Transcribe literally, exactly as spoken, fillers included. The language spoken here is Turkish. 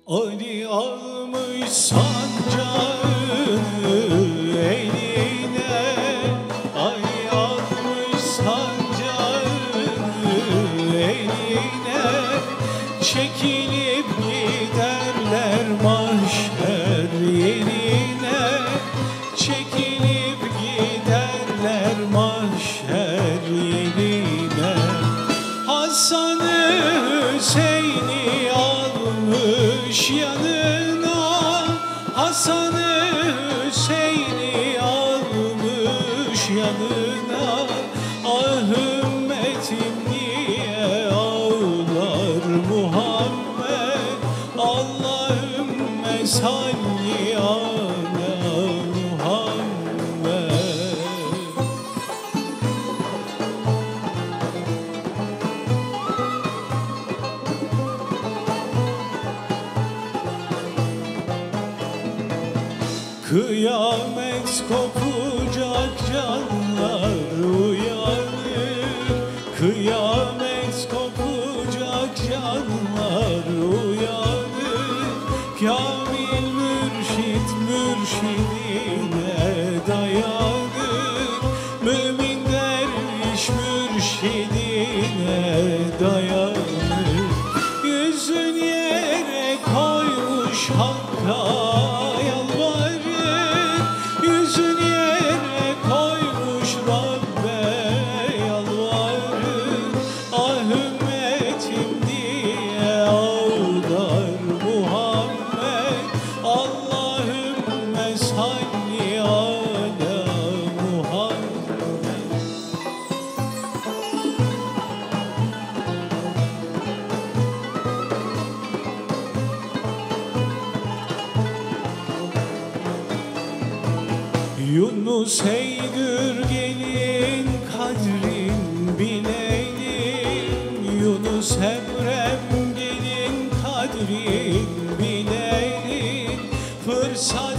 Ali almış sancağını eline, Ali almış sancağını eline, çekilip giderler mahşer yerine, çekilip giderler mahşer yerine. Hasan-ı Hüseyin'i almış yanına, Hasan-ı Hüseyin'i almış yanına. Ah ümmetim niye ağlar Muhammed, Allahümme salli ala Muhammed. Kıyamet kopacak, canlar uyanır. Kıyamet kopacak, canlar uyanır. Kamil mürşit mürşidine dayanır. Mümin derviş mürşidine dayanır. Yüzün yere koymuş Hakk'a Yunus Eygür gelin kadrin bilelim, Yunus Emrem gelin kadrin bilelim. Fırsat